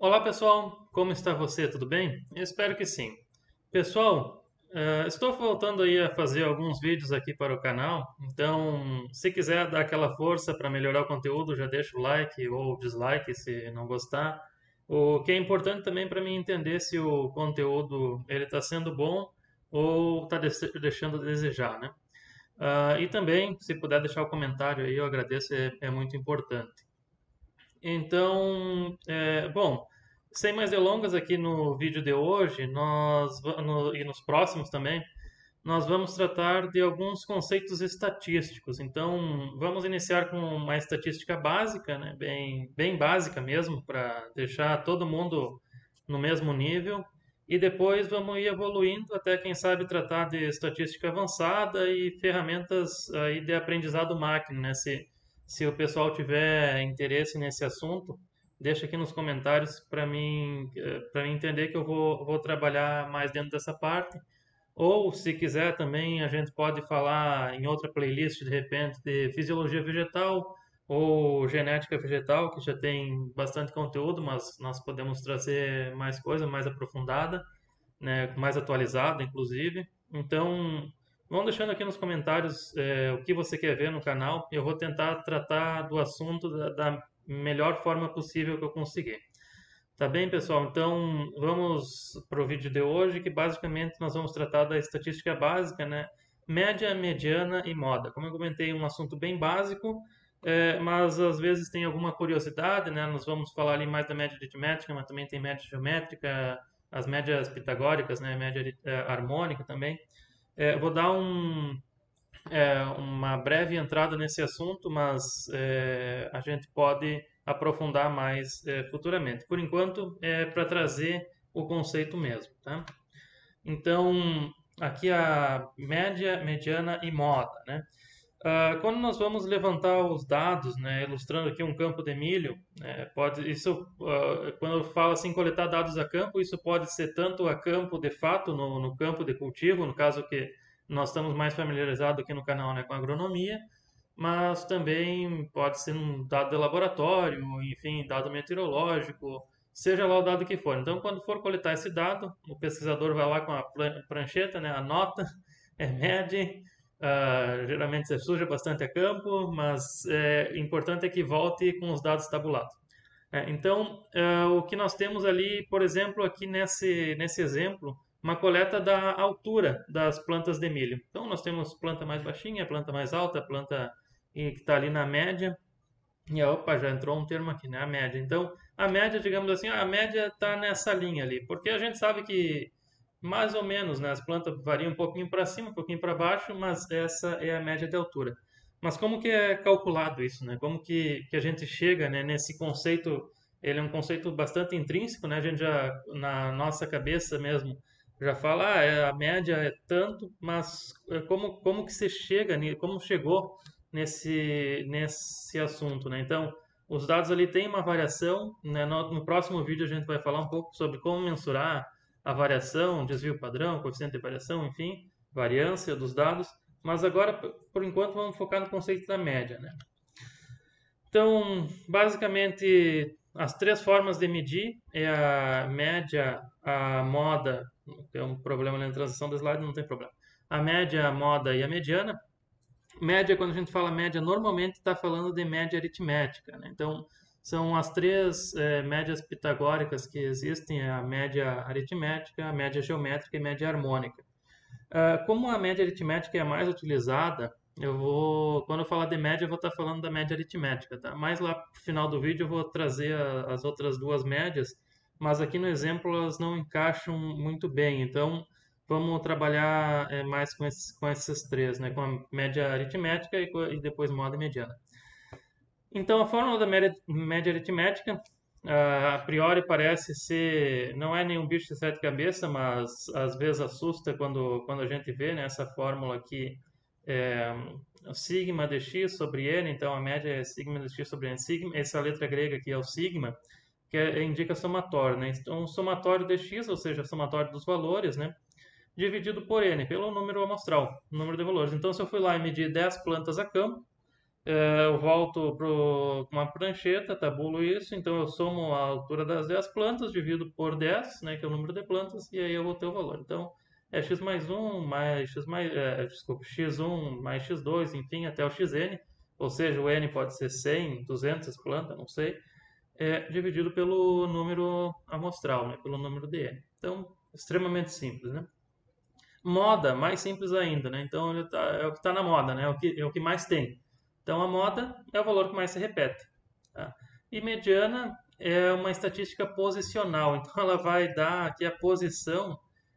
Olá pessoal, como está você? Tudo bem? Eu espero que sim. Pessoal, estou voltando aí a fazer alguns vídeos aqui para o canal, então se quiser dar aquela força para melhorar o conteúdo, já deixa o like ou dislike se não gostar. O que é importante também para mim entender se o conteúdo ele está sendo bom ou está deixando a desejar, né? E também, se puder deixar o comentário aí, eu agradeço, é muito importante. Então, bom, sem mais delongas aqui no vídeo de hoje, e nos próximos também, nós vamos tratar de alguns conceitos estatísticos. Então, vamos iniciar com uma estatística básica, né, bem básica mesmo, para deixar todo mundo no mesmo nível. E depois vamos ir evoluindo até, quem sabe, tratar de estatística avançada e ferramentas aí de aprendizado máquina, né? Se o pessoal tiver interesse nesse assunto, deixa aqui nos comentários para mim entender que eu vou trabalhar mais dentro dessa parte. Ou, se quiser também, a gente pode falar em outra playlist, de repente, de fisiologia vegetal ou genética vegetal, que já tem bastante conteúdo, mas nós podemos trazer mais coisa, mais aprofundada, né, mais atualizada, inclusive. Então, vão deixando aqui nos comentários o que você quer ver no canal. Eu vou tentar tratar do assunto da melhor forma possível que eu conseguir. Tá bem, pessoal? Então, vamos para o vídeo de hoje, que basicamente nós vamos tratar da estatística básica, né? Média, mediana e moda. Como eu comentei, um assunto bem básico, mas às vezes tem alguma curiosidade, né? Nós vamos falar ali mais da média aritmética, mas também tem média geométrica, as médias pitagóricas, né? Média harmônica também. Vou dar uma breve entrada nesse assunto, mas a gente pode aprofundar mais futuramente. Por enquanto, é para trazer o conceito mesmo, tá? Então, aqui a média, mediana e moda, né? Quando nós vamos levantar os dados, né, ilustrando aqui um campo de milho, quando eu falo assim, coletar dados a campo, isso pode ser tanto a campo de fato, no campo de cultivo, no caso que nós estamos mais familiarizados aqui no canal, né, com agronomia, mas também pode ser um dado de laboratório, enfim, dado meteorológico, seja lá o dado que for. Então, quando for coletar esse dado, o pesquisador vai lá com a prancheta, né, anota, mede. Geralmente você suja bastante a campo, mas importante é que volte com os dados tabulados. Então, o que nós temos ali, por exemplo, aqui nesse exemplo, uma coleta da altura das plantas de milho. Então, nós temos planta mais baixinha, planta mais alta, planta que está ali na média. E opa, já entrou um termo aqui, né? A média. Então, a média, digamos assim, a média está nessa linha ali, porque a gente sabe que mais ou menos, né? As plantas variam um pouquinho para cima, um pouquinho para baixo, mas essa é a média de altura. Mas como que é calculado isso, né? Como que a gente chega, né, nesse conceito? Ele é um conceito bastante intrínseco, né? A gente já, na nossa cabeça mesmo, já fala, a média é tanto, mas como que você chega, como chegou nesse assunto, né? Então, os dados ali têm uma variação, né? No próximo vídeo a gente vai falar um pouco sobre como mensurar a variação, desvio padrão, coeficiente de variação, enfim, variância dos dados. Mas agora, por enquanto, vamos focar no conceito da média, né? Então, basicamente, as três formas de medir é a média, a moda, tem um problema na transição do slide, não tem problema. A média, a moda e a mediana. Média, quando a gente fala média, normalmente está falando de média aritmética, né? Então, são as três médias pitagóricas que existem, a média aritmética, a média geométrica e a média harmônica. Como a média aritmética é a mais utilizada, quando eu falar de média, eu vou estar falando da média aritmética, tá? Mais lá no final do vídeo eu vou trazer as outras duas médias, mas aqui no exemplo elas não encaixam muito bem, então vamos trabalhar mais com esses três, né? Com a média aritmética e depois moda e mediana. Então, a fórmula da média aritmética, a priori parece ser, não é nenhum bicho de sete cabeças, mas às vezes assusta quando a gente vê, né, essa fórmula aqui, é, sigma de x sobre n, então a média é sigma de x sobre n. Sigma, essa letra grega aqui é o sigma, que indica somatório, né? Então, somatório de x, ou seja, somatório dos valores, né, dividido por n, pelo número amostral, número de valores. Então, se eu fui lá e medir 10 plantas a campo, Eu volto para uma prancheta, tabulo isso, então eu somo a altura das 10 plantas, divido por 10, né, que é o número de plantas, e aí eu vou ter o valor. Então, é x mais um mais x mais, desculpa, x1 mais x2, enfim, até o xn, ou seja, o n pode ser 100, 200 plantas, não sei, dividido pelo número amostral, né, pelo número de n. Então, extremamente simples, né? Moda, mais simples ainda, né? Então é o que está na moda, né? É o que mais tem. Então a moda é o valor que mais se repete. Tá? E mediana é uma estatística posicional. Então ela vai dar aqui a posição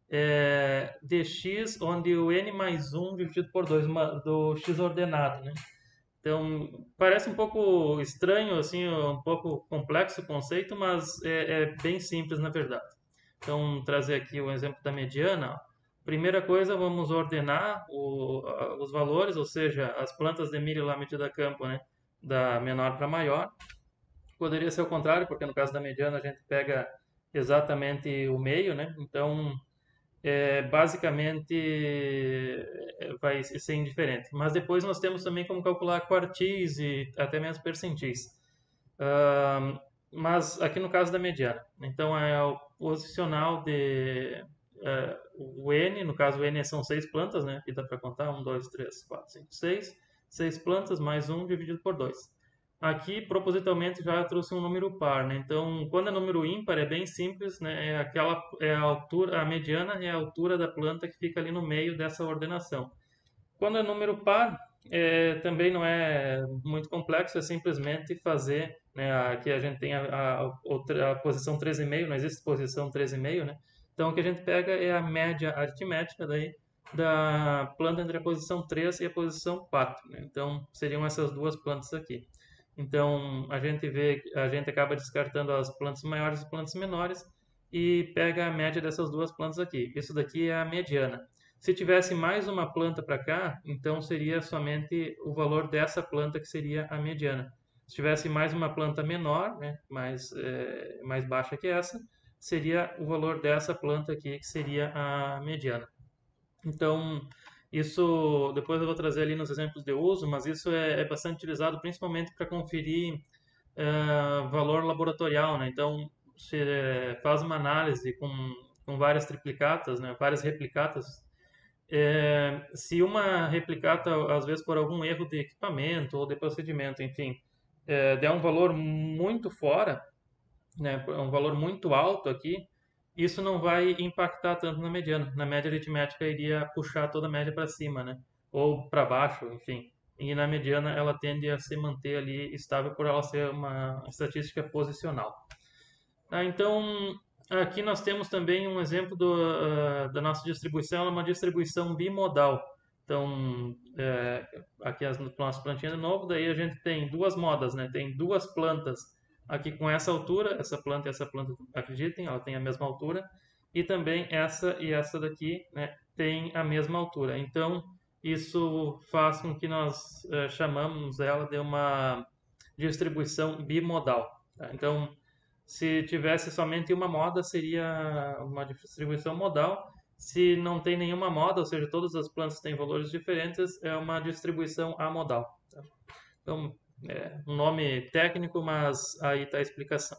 de x, onde o n mais 1 dividido por 2 do x ordenado, né? Então parece um pouco estranho, assim, um pouco complexo o conceito, mas é bem simples na verdade. Então, trazer aqui o exemplo da mediana. Ó. Primeira coisa, vamos ordenar os valores, ou seja, as plantas de milho lá medida a campo, né, da menor para maior. Poderia ser o contrário, porque no caso da mediana a gente pega exatamente o meio, né? Então, basicamente vai ser indiferente. Mas depois nós temos também como calcular quartis e até mesmo percentis. Ah, mas aqui no caso da mediana. Então é o posicional de o N, no caso o N são 6 plantas, né? Aqui dá para contar, 1, 2, 3, 4, 5, 6. 6 plantas mais 1 dividido por 2. Aqui, propositalmente, já trouxe um número par, né? Então, quando é número ímpar, é bem simples, né? É a altura, a mediana é a altura da planta que fica ali no meio dessa ordenação. Quando é número par, também não é muito complexo, é simplesmente fazer, né, aqui a gente tem a posição 13,5, não existe posição 13,5, né? Então o que a gente pega é a média aritmética daí da planta entre a posição 3 e a posição 4, né? Então seriam essas duas plantas aqui. Então a gente acaba descartando as plantas maiores e plantas menores e pega a média dessas duas plantas aqui. Isso daqui é a mediana. Se tivesse mais uma planta para cá, então seria somente o valor dessa planta que seria a mediana. Se tivesse mais uma planta menor, né, mais baixa que essa, seria o valor dessa planta aqui que seria a mediana. Então, isso depois eu vou trazer ali nos exemplos de uso, mas isso é bastante utilizado principalmente para conferir valor laboratorial, né? Então, se faz uma análise com várias triplicatas, né, várias replicatas se uma replicata, às vezes por algum erro de equipamento ou de procedimento, enfim, der um valor muito fora, né, um valor muito alto aqui, isso não vai impactar tanto na mediana. Na média aritmética iria puxar toda a média para cima, né? Ou para baixo, enfim. E na mediana ela tende a se manter ali estável por ela ser uma estatística posicional. Então, aqui nós temos também um exemplo da nossa distribuição, ela é uma distribuição bimodal. Então, aqui as nossas plantinhas de novo, daí a gente tem duas modas, né? Tem duas plantas aqui com essa altura, essa planta, acreditem, ela tem a mesma altura, e também essa e essa daqui, né, tem a mesma altura. Então, isso faz com que nós chamamos ela de uma distribuição bimodal. Tá? Então, se tivesse somente uma moda, seria uma distribuição modal. Se não tem nenhuma moda, ou seja, todas as plantas têm valores diferentes, é uma distribuição amodal. Tá? Então, é um nome técnico, mas aí está a explicação.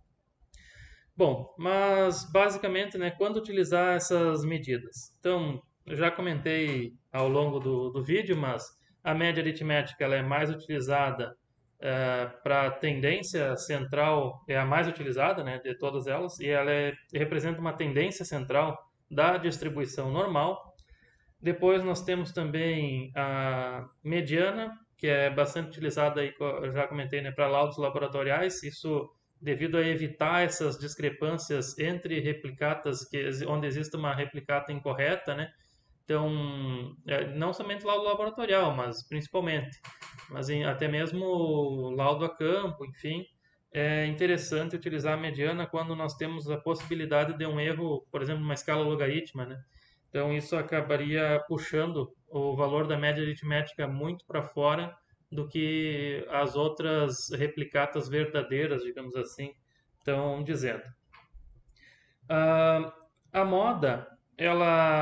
Bom, mas basicamente, né, quando utilizar essas medidas? Então, eu já comentei ao longo do vídeo, mas a média aritmética ela é mais utilizada para a tendência central, é a mais utilizada, né, de todas elas, e ela representa uma tendência central da distribuição normal. Depois nós temos também a mediana, que é bastante utilizada aí, eu já comentei, né, para laudos laboratoriais. Isso devido a evitar essas discrepâncias entre replicatas, onde existe uma replicata incorreta, né? Então, não somente laudo laboratorial, mas principalmente, mas até mesmo laudo a campo, enfim, é interessante utilizar a mediana quando nós temos a possibilidade de um erro, por exemplo, uma escala logarítmica, né? Então, isso acabaria puxando o valor da média aritmética muito para fora do que as outras replicatas verdadeiras, digamos assim, estão dizendo. A moda, ela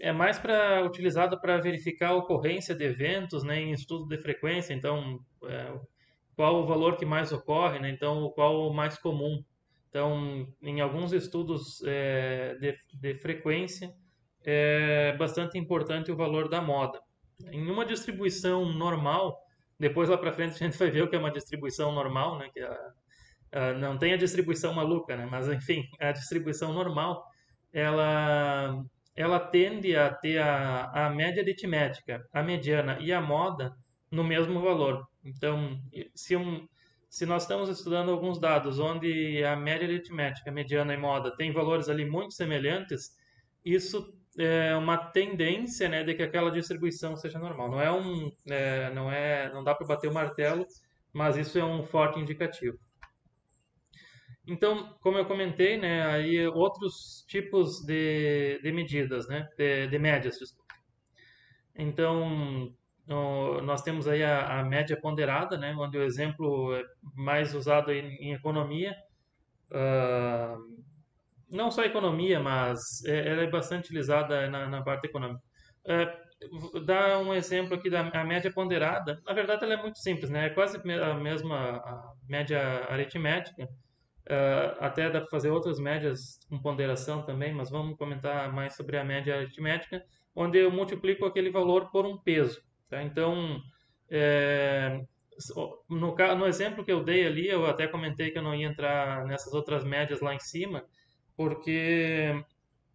é mais para utilizado para verificar a ocorrência de eventos, né, em estudo de frequência. Então, qual o valor que mais ocorre, né? Então, qual o mais comum. Então, em alguns estudos de frequência, é bastante importante o valor da moda. Em uma distribuição normal, depois lá para frente a gente vai ver o que é uma distribuição normal, né? Que não tem a distribuição maluca, né? Mas enfim, a distribuição normal, ela, ela tende a ter a média aritmética, a mediana e a moda no mesmo valor. Então, se nós estamos estudando alguns dados onde a média aritmética, a mediana e moda têm valores ali muito semelhantes, isso é uma tendência, né, de que aquela distribuição seja normal. Não dá para bater o martelo, mas isso é um forte indicativo. Então, como eu comentei, né, aí outros tipos de medidas, né, de médias, desculpa. Então, nós temos aí a média ponderada, né, onde o exemplo é mais usado em economia, ah, não só economia, mas ela é bastante utilizada na parte econômica. Dar um exemplo aqui da a média ponderada, na verdade ela é muito simples, né, é quase a mesma a média aritmética. Até dá para fazer outras médias com ponderação também, mas vamos comentar mais sobre a média aritmética, onde eu multiplico aquele valor por um peso. Tá? Então, é, no exemplo que eu dei ali, eu até comentei que eu não ia entrar nessas outras médias lá em cima, porque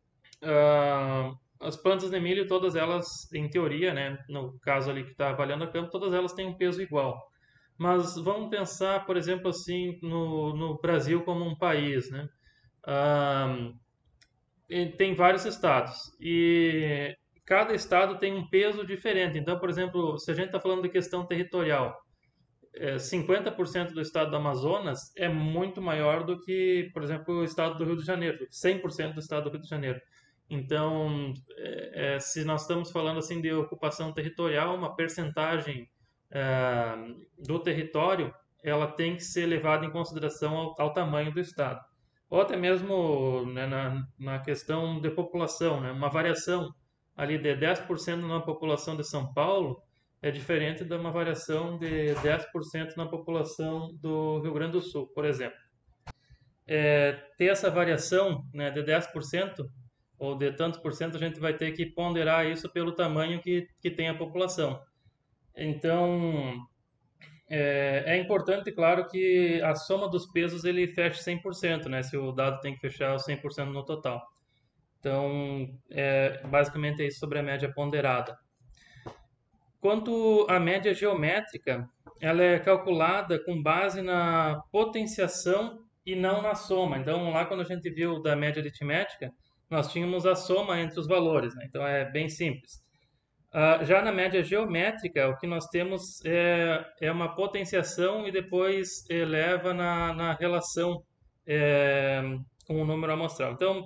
as plantas de milho, todas elas, em teoria, né, no caso ali que está avaliando a campo, todas elas têm um peso igual. Mas vamos pensar, por exemplo, assim, no Brasil como um país, né? Ah, tem vários estados e cada estado tem um peso diferente. Então, por exemplo, se a gente está falando de questão territorial, 50% do estado do Amazonas é muito maior do que, por exemplo, o estado do Rio de Janeiro, 100% do estado do Rio de Janeiro. Então, se nós estamos falando assim de ocupação territorial, uma percentagem é, do território, ela tem que ser levada em consideração ao tamanho do estado. Ou até mesmo, né, na questão de população, né, uma variação ali de 10% na população de São Paulo é diferente de uma variação de 10% na população do Rio Grande do Sul, por exemplo. Ter essa variação, né, de 10% ou de tantos por cento, a gente vai ter que ponderar isso pelo tamanho que tem a população. Então, é importante, claro, que a soma dos pesos ele feche 100%, né, se o dado tem que fechar 100% no total. Então, basicamente é isso sobre a média ponderada. Quanto à média geométrica, ela é calculada com base na potenciação e não na soma. Então, lá quando a gente viu da média aritmética, nós tínhamos a soma entre os valores, né? Então, é bem simples. Já na média geométrica, o que nós temos é uma potenciação e depois eleva na relação é, com o número amostral. Então,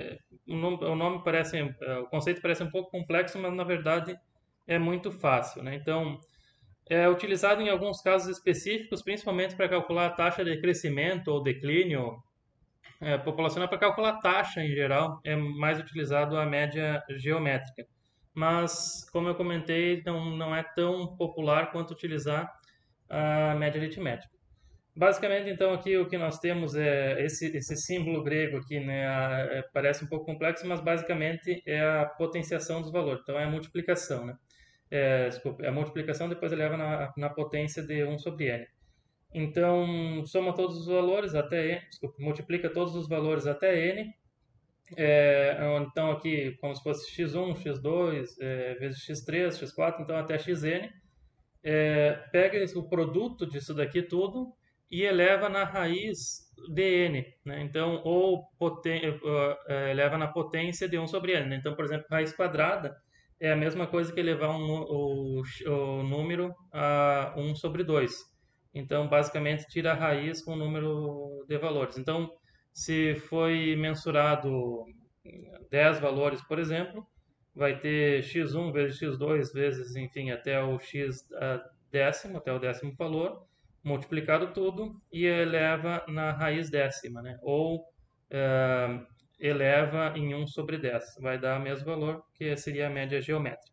o nome parece, o conceito parece um pouco complexo, mas na verdade é muito fácil, né? Então, é utilizado em alguns casos específicos, principalmente para calcular a taxa de crescimento ou declínio populacional. Para calcular a taxa em geral, é mais utilizado a média geométrica. Mas, como eu comentei, não é tão popular quanto utilizar a média aritmética. Basicamente, então, aqui o que nós temos é esse símbolo grego aqui, né? Parece um pouco complexo, mas basicamente é a potenciação dos valores. Então, é a multiplicação, né? Desculpa, é a multiplicação depois eleva na potência de 1 sobre n. Então, soma todos os valores até n, desculpa, multiplica todos os valores até n. Então, aqui, como se fosse x1, x2, vezes x3, x4, então até xn. Pega o produto disso daqui tudo e eleva na raiz de n, né? Então, eleva na potência de 1 sobre n, né? Então, por exemplo, raiz quadrada é a mesma coisa que elevar o número a 1 sobre 2. Então, basicamente, tira a raiz com o número de valores. Então, se foi mensurado 10 valores, por exemplo, vai ter x1 vezes x2 vezes, enfim, até o x décimo, até o décimo valor, multiplicado tudo e eleva na raiz décima, né? Ou eleva em 1 sobre 10. Vai dar o mesmo valor, que seria a média geométrica.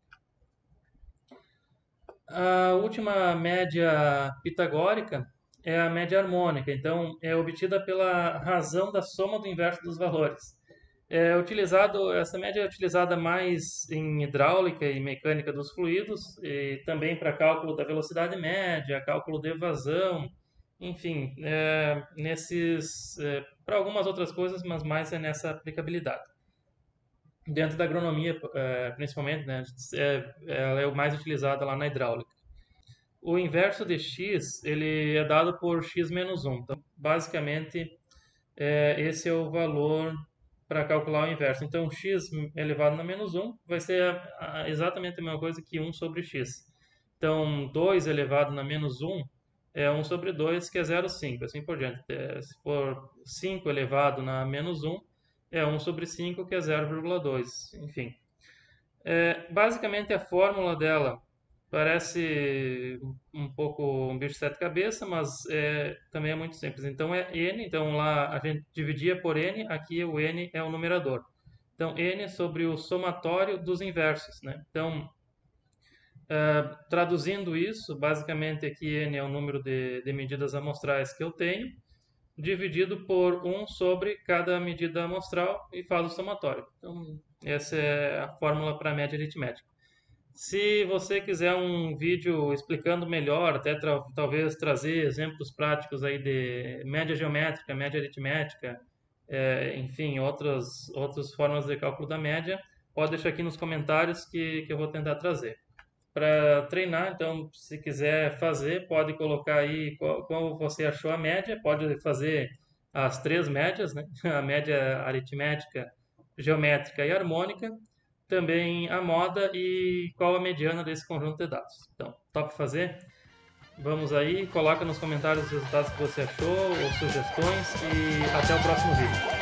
A última média pitagórica é a média harmônica, então é obtida pela razão da soma do inverso dos valores. Essa média é utilizada mais em hidráulica e mecânica dos fluidos, e também para cálculo da velocidade média, cálculo de evasão, enfim, para algumas outras coisas, mas mais é nessa aplicabilidade. Dentro da agronomia, principalmente, né, ela é o mais utilizada lá na hidráulica. O inverso de x, ele é dado por x menos 1. Então, basicamente, esse é o valor para calcular o inverso. Então, x elevado a menos 1 vai ser exatamente a mesma coisa que 1 sobre x. Então, 2 elevado a menos 1 é 1 sobre 2, que é 0,5, assim por diante. Se for 5 elevado a menos 1, é 1 sobre 5, que é 0,2. Enfim. Basicamente, a fórmula dela parece um pouco um bicho de sete cabeças, mas também é muito simples. Então, é n. Então, lá a gente dividia por n. Aqui o n é o numerador. Então, n sobre o somatório dos inversos, né? Então, traduzindo isso, basicamente aqui n é o número de medidas amostrais que eu tenho, dividido por 1 sobre cada medida amostral e faz o somatório. Então, essa é a fórmula para a média aritmética. Se você quiser um vídeo explicando melhor, até talvez trazer exemplos práticos aí de média geométrica, média aritmética, enfim, outras formas de cálculo da média, pode deixar aqui nos comentários que eu vou tentar trazer. Para treinar, então, se quiser fazer, pode colocar aí como você achou a média, pode fazer as 3 médias, né? A média aritmética, geométrica e harmônica, também a moda e qual a mediana desse conjunto de dados. Então, top fazer? Vamos aí, coloca nos comentários os resultados que você achou, ou sugestões, e até o próximo vídeo.